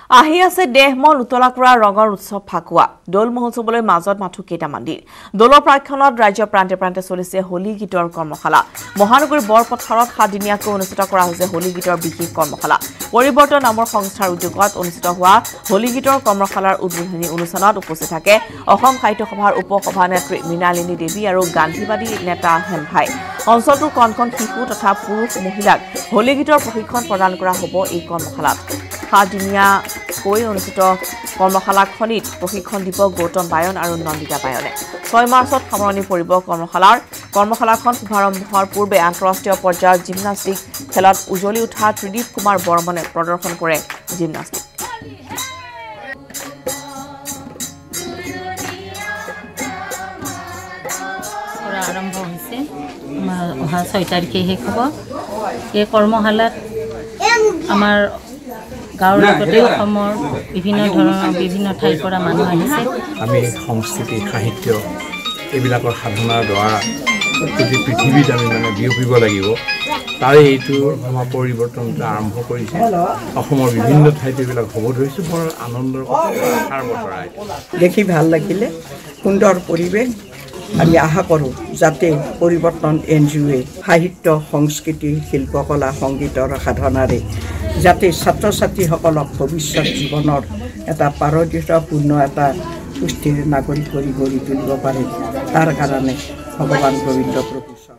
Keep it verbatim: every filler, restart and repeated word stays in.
আহি আছে দেহমন উতলা কৰা ৰঙৰ উৎসৱ ফাকুৱা দোল মহোৎসৱলৈ মাজত মাথু কেইটামান দিন দোলৰ প্ৰাক্ষণত ৰাজ্য প্ৰান্তে প্ৰান্তে চলিছে হোলী গীতৰ কৰ্মশালা মহানগৰীৰ বৰপথাৰত সাতদিনীয়াকৈ অনুষ্ঠিত কৰা হৈছে হোলী গীতৰ বিশেষ কৰ্মশালা পৰিৱৰ্তন নামৰ সংস্থাৰ উদ্যোগত অনুষ্ঠিত হোৱা হোলী গীতৰ কৰ্মশালাৰ উদ্বোধনী অনুষ্ঠানত উপস্থিত থাকে অসম সাহিত্য সভাৰ উপসভানেত্ৰী মৃণালিনী দেৱী আৰু গান্ধীবাদী নেতা হেমভাই অঞ্চলটোৰ কণকণ শিশু তথা পুৰুষ মহিলাক হোলী গীতৰ প্ৰশিক্ষণ প্ৰদান কৰা হ'ব এই কৰ্মশালাত সাতদিনীয়া কৈ অনুষ্ঠিত কৰ্মশালাখনিত প্ৰশিক্ষণ দিব গৌতম বায়ন আৰু নন্দিতা বায়নে ছয় মাৰ্চত সামৰণি পৰিব কৰ্মশালাৰ কৰ্মশালাখন শুভাৰম্ভৰ পূৰ্বে আন্তঃৰাষ্ট্ৰীয় পৰ্যায়ৰ জিমনাষ্টিক খেলত উজলি উঠা ত্ৰিদীপ কুমাৰ বৰ্মনে প্ৰদৰ্শন কৰে জিমনাষ্টিক আৰম্ভ হৈছে অহা ছয় তাৰিখে শেষ হ'ব এই কৰ্মশালাত আমাৰ গাঁৱৰ লগতে অসমৰ বিভিন্ন ধৰণৰ বিভিন্ন ঠাইৰ পৰা মানুহ আহিছে আমি সংস্কৃতি সাহিত্য এইবিলাকৰ সাধনাৰ দ্বাৰা গোটেই পৃথিৱীত আমি মানে বিয়পিব লাগিব তাৰে এইটো আমাৰ পৰিৱৰ্তনটো আৰম্ভ কৰিছে অসমৰ বিভিন্ন ঠাইত এইবিলাক হ'ব ধৰিছে বৰ আনন্দৰ কথাৰ বতৰাই দেখি ভাল লাগিলে সুন্দৰ পৰিৱেশ আমি আশা কৰোঁ যাতে পৰিৱৰ্তন এন জি অ'য়ে সাহিত্য সংস্কৃতি শিল্পকলা সংগীতৰ সাধনাৰে যাতে ছাত্ৰ ছাত্ৰীসকলক ভৱিষ্যত জীৱনৰ এটা পাৰদৰ্শিতাপূৰ্ণ এটা সুস্থিৰ নাগৰিক কৰি গঢ়ি তুলিব পাৰে তাৰ কাৰণে ভগৱান গোবিন্দ প্ৰভু